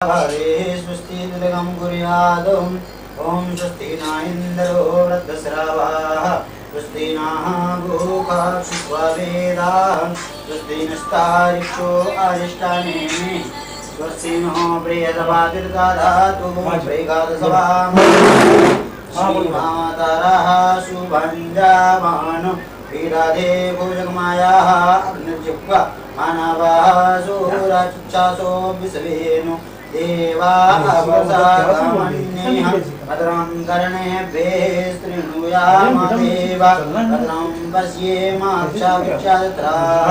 हरे स्वस्ति दुर्गम कुर्यादोम ओम स्वस्ति न इंद्रो वृद्धश्रवाः स्वस्ति नः गोखा शुक्लवेदाः स्वस्ति नस्तारिक्षो अरिष्टानेमि स्वस्ति नो प्रियतपातिर्दधातु प्रियगादसभाम् श्रीमातरः शुभञ्जामानो पीडादे भुजगमायाः अग्निर्जिह्वा मानवः सूरचक्षासो विश्वेनो देवाः अपसागमन्येह भद्रं कर्णेभिः शृणुयाम देवा भद्रं पश्येमाक्षाक्षात्राः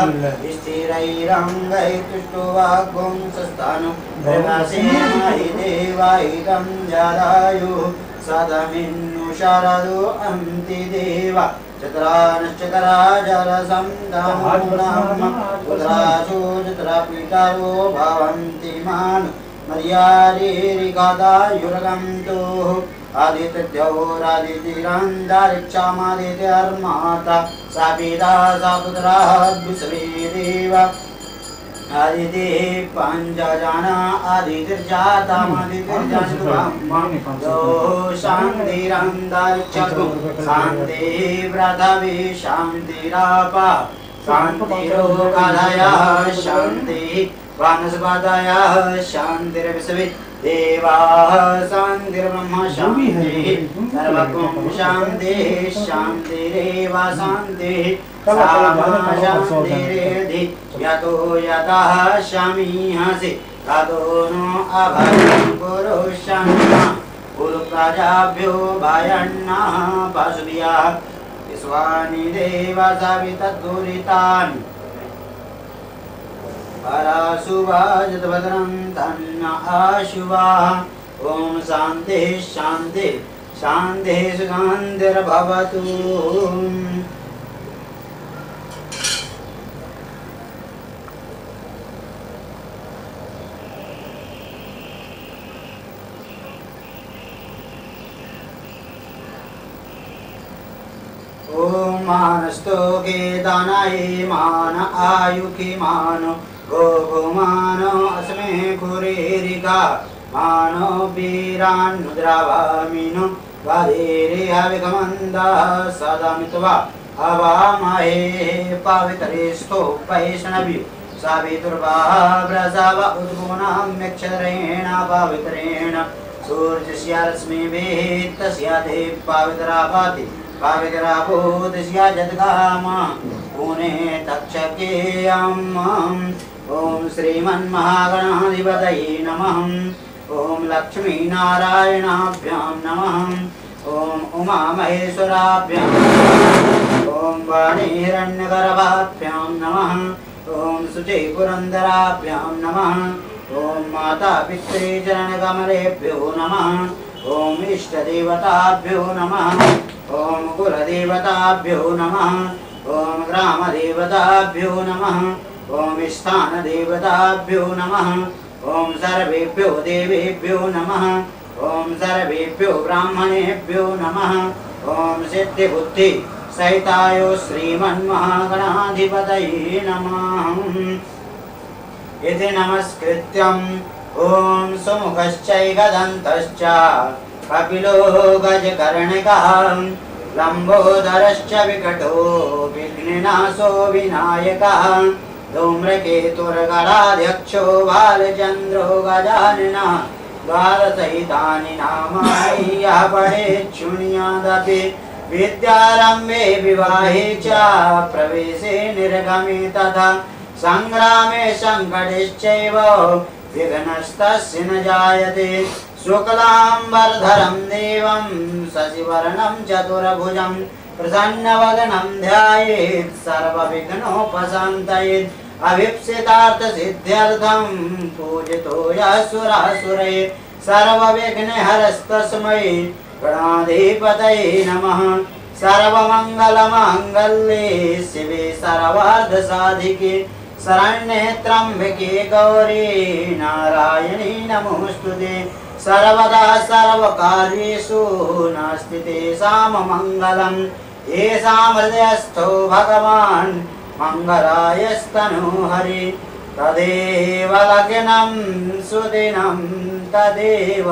स्थिरैरङ्गैस्तुष्टुवागुंसस्थानं प्रकाशेमहि देवायितं जरायुः सदमिन्नु शरदो अन्ति देवा चतुरानश्चतरा जलसंदमुनाम पुत्रासु चतुरापीठवो भवन्ति मानु मर्यादेरिकादायुरगन्तु आदित्यद्यौरादितिरन्दारिक्षामादित्यर्माता सा पिता सा पुत्रः विश्वेदेव आदितिः पञ्चजना आदितिर्जातमदितिर्जन्तु शान्तिरन्दारिक्षतु शान्तिः पृथिवी शान्तिरापः शान्तिरोगधयः शान्तिः वनस्पतयः शान्तिर्विश्वे देवाः शान्तिर्ब्रह्म शान्तिः सर्वगुण शान्तिः शान्तिरेव शान्तिः शान्तिरेधि यतो यतः शमीहसि ततो नो अभयं कुरु शम्यः कुरु प्रजाभ्यो भयन्नः पशुभ्यः विश्वानि देव सवितद्दुरितानि पराशुभाजतभद्रं तन्न आशुभाः ॐ शान्तिः शान्तिः शान्तिः सुशान्तिर्भवतु। ॐ मानस्तो के दानाय मान आयुखि मानो गोमानो अस्मे कुरेरिका मानो वीरान्मुद्रावामिनो वादेरे हविकमन्दः सदामित्वा हवामहे पवित्रेस्थो वैष्णव्यो सावितुर्वाः प्रसव उद्गुणाम्यक्षरेण पवित्रेण सूर्यस्य रश्मिभिः तस्य ते पवित्रा भाति पवित्रापो तस्य जद्गामा पुने तक्षकेयम् ॐ श्रीमन्महागणाधिपतये नमः ॐ लक्ष्मीनारायणाभ्यां नमः ॐ उमामहेश्वराभ्यां ॐ वाणीहिरण्यगर्भाभ्यां नमः ॐ शुचिपुरन्दराभ्यां नमः ॐ मातापितृचरणकमलेभ्यो नमः ॐ इष्टदेवताभ्यो नमः ॐ कुलदेवताभ्यो नमः ॐ ग्रामदेवताभ्यो नमः ॐ स्थानदेवताभ्यो नमः ॐ सर्वेभ्यो देवेभ्यो नमः ॐ सर्वेभ्यो ब्राह्मणेभ्यो नमः ॐ सिद्धिबुद्धि सहिताय श्रीमन्महागणाधिपतये नमः। इति नमस्कृत्यम् ॐ सुमुखश्चैकदन्तश्च कपिलो गजकर्णिकः लम्बोदरश्च विकटो विघ्ननाशो विनायकः धूम्रकेतुर्गणाध्यक्षो बालचन्द्रो गजाननः द्वादशैतानि नामानि यः पठेत् शृणुयादपि विद्यारम्भे विवाहे च प्रवेशे निर्गमे तथा संग्रामे संकटेश्चैव विघ्नस्तस्य न जायते शुक्लाम्बरधरं देवं शशिवर्णं चतुर्भुजं प्रसन्नवदनं ध्यायेत् सर्वविघ्नोपशान्तयेत् अभीप्सितार्थसिद्ध्यर्थं पूजितो यः सुरासुरैः सर्वविघ्नहरस्तस्मै गणाधिपतये नमः। सर्वमङ्गलमाङ्गल्ये शिवे सर्वार्धसाधिके शरण्ये त्र्यम्बके गौरी नारायणी नमोऽस्तुते। सर्वदा सर्वकार्येषु नास्ति तेषां मङ्गलं येषां हृदयस्थो भगवान् मङ्गलायस्तनोहरि तदेव लग्नं सुदिनं तदेव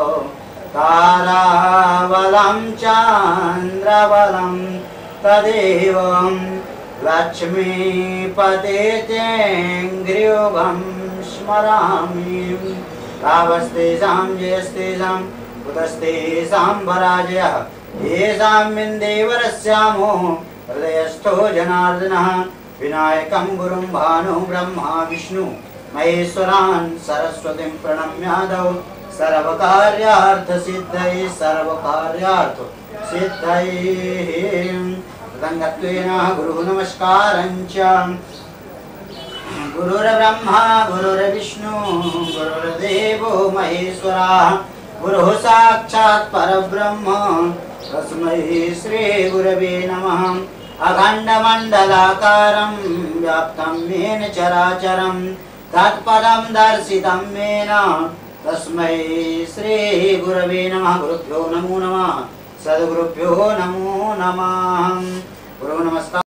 ताराबलं चन्द्रबलं तदेव लक्ष्मीपतेत्यङ्घ्रियुगं स्मरामि तावस्तेषां जयस्तेषां कुतस्तेषां पराजयः येषां विन्देवरस्यामो हृदयस्थो जनार्दनः विनायकं गुरुं भानु ब्रह्मा विष्णु महेश्वरान् सरस्वतीं प्रणम्यादौ सर्वकार्यार्थसिद्धये तदङ्गत्वेन गुरुः नमस्कारं च गुरुर्ब्रह्मा गुरुर्विष्णु गुरुर्देवो महेश्वरः गुरुः साक्षात् परब्रह्म तस्मै श्रीगुरवे नमः अखण्डमण्डलाकारं व्याप्तं येन चराचरं तत्पदं दर्शितं येन तस्मै श्रीगुरवे नमः गुरुभ्यो नमो नमः सद्गुरुभ्यो नमो नमः गुरु नमस्कार।